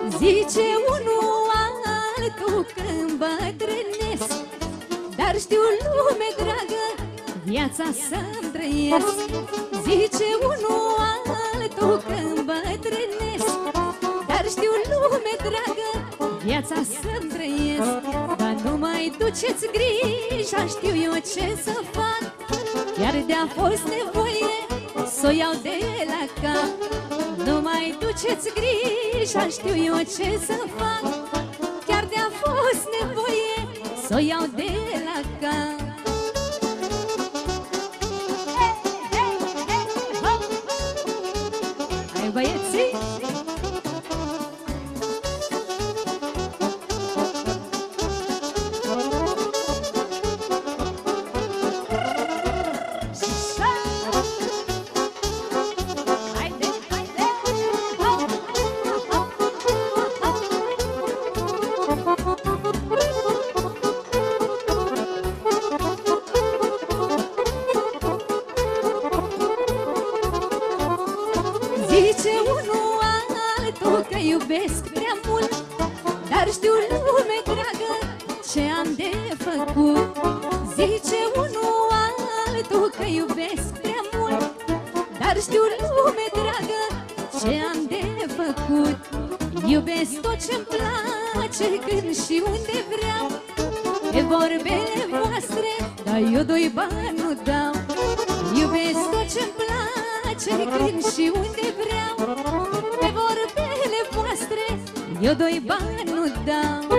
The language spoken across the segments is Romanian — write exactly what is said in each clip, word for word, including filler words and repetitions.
Zice unul altul că îmbătrânesc, dar știu, lume dragă, viața să-mi trăiesc. Zice unul altul că îmbătrânesc, dar știu, lume dragă, viața să-mi trăiesc. Dar nu mai duceți grija, știu eu ce să fac, chiar de-a fost nevoie s-o iau de la cap. Nu mai duceți grija, știu eu ce să fac, chiar de-a fost nevoie s-o iau de la cap. Hai băieții! Zice unul altul că iubesc prea mult, dar știu, lume dragă, ce am de făcut. Zice unul altul că iubesc prea mult, dar știu, lume dragă, ce am de făcut. Iubesc tot ce-mi place, când și unde vreau, pe vorbele voastre, dar eu doi bani nu dau. Iubesc tot ce-mi place, când și unde vreau, pe vorbele voastre, eu doi bani nu dau.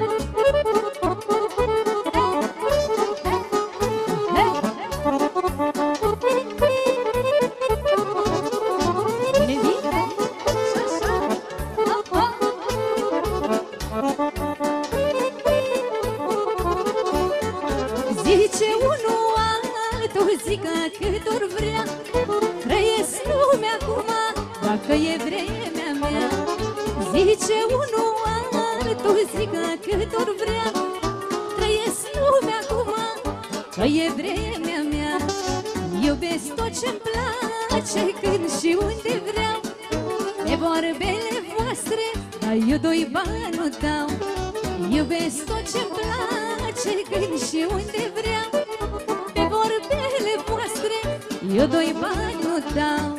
Zice unul altul, zică cât or vrea, trăiesc lumea acum, dacă e vremea mea. Zice unul altul, zică cât or vrea, trăiesc lumea acum, că e vremea mea. Iubesc tot ce-mi place, când și unde vreau, pe vorbele voastre, dar eu doi bani nu dau. Iubesc tot ce-mi place, când și unde vreau, pe vorbele voastre, eu doi bani nu dau.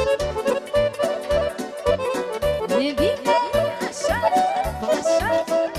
Ne vine așa, așa.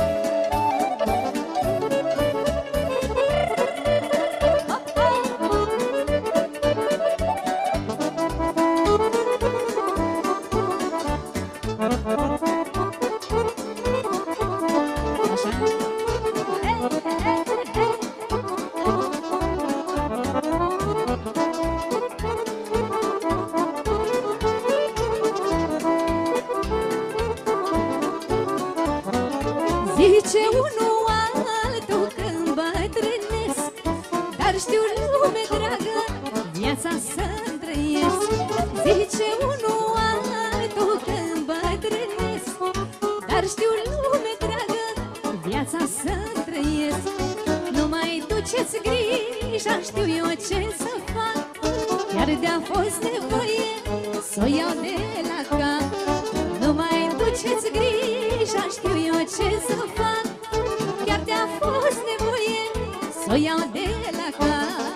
Zice unul altul că îmbătrânesc, dar știu, lume dragă, viața să-mi trăiesc. Zice unul altul că îmbătrânesc, dar știu, lume dragă, viața să-mi trăiesc. Nu mai duceți grija, știu eu ce să fac, chiar de-a fost nevoie s-o iau de la cap. Nu mai duceți grija, știu eu ce să fac, chiar de-a fost nevoie s-o iau de la cap.